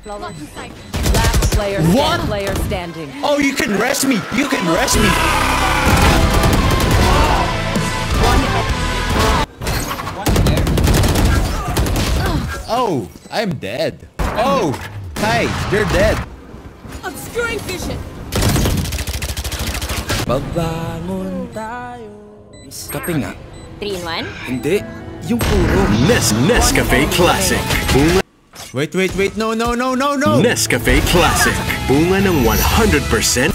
Last player. What? Player standing. Oh, you can rest me. You can rest me. Oh, I'm dead. Oh, hi, you're dead. Obscuring vision. Babangon tayo. Kape nga. 3 in 1? Hindi. Yung puro. Nescafe Classic. Wait, no. Nescafe Classic. Bunga ng 100%.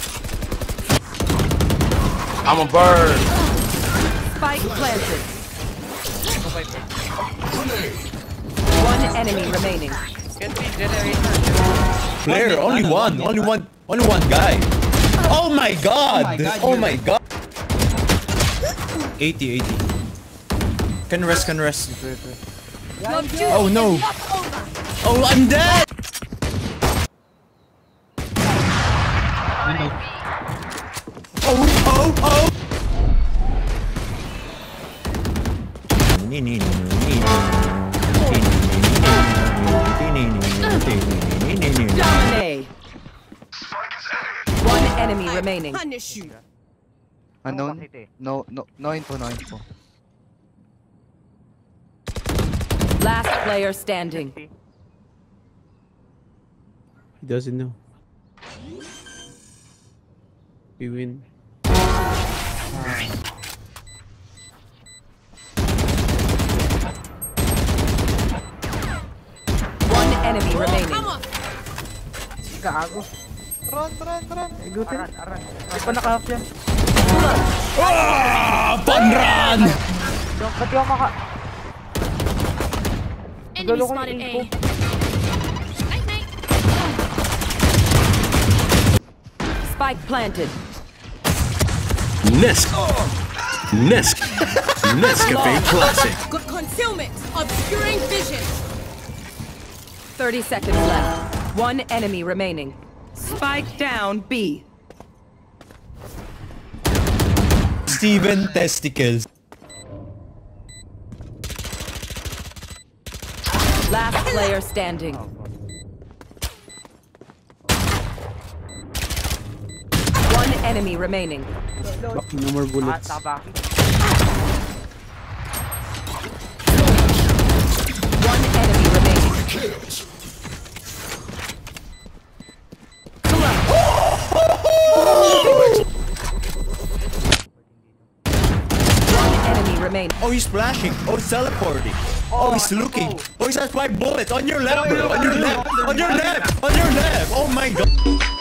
I'm a bird. Spike planted. One enemy remaining. Player, only one guy. Oh my god! Oh my god! 80. Can rest. Oh no! Oh, I'm dead! Oh! Dominate. One enemy remaining. Unknown? No info. Last player standing. He doesn't know. We win. One enemy remaining. Gago. Run. Igutin. Ay pa naka-off yan. Panran! Ba't yung maka... Enemy spotted A. Spike planted. Nescafe Classic. Good concealment. Obscuring vision. 30 seconds left. One enemy remaining. Spike down B. Steven Testicles. Last player standing. One enemy remaining. No more bullets. One enemy remaining. One enemy remaining. Oh, he's flashing. Oh, he's teleporting. Oh, he's looking. Oh, he's has 5 bullets. On your left, bro. On your left. Oh my god.